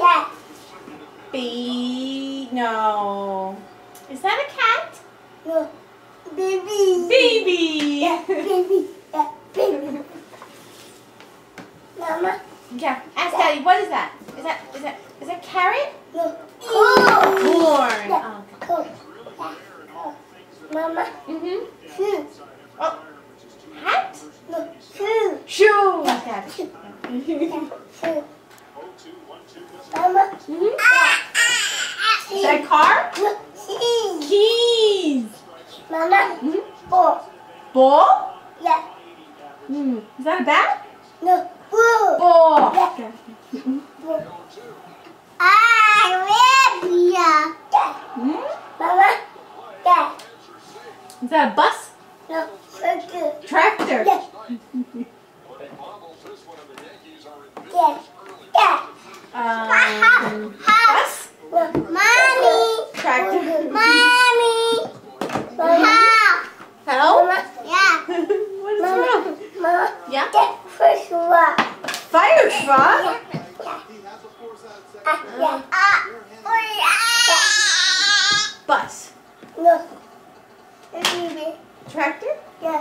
Cat. No. Is that a cat? No. Baby. Baby. Yeah, baby. Yeah, baby. Mama. Yeah. Ask Daddy. What is that? Is that carrot? No. Corn. Yeah. Oh. Corn. Yeah. Mama. Shoe. Oh. Hat? No. Shoe. Shoe. Daddy. Shoe. Mama. Is that a car? No. Keys. Keys. Mama. Ball. Ball? Yeah. Is that a bat? No. Ball. Ball. Yeah. Mama. Yeah. Is that a bus? No. Tractor. Tractor. Yeah. Yeah. Yeah. Bus? Mommy. Tractor. Mommy. Mama. Hello? Mama. Yeah. What is Mama. wrong? Mama. Yeah? Get first one. Fire truck? Yeah. Bus. No. Tractor? Yeah.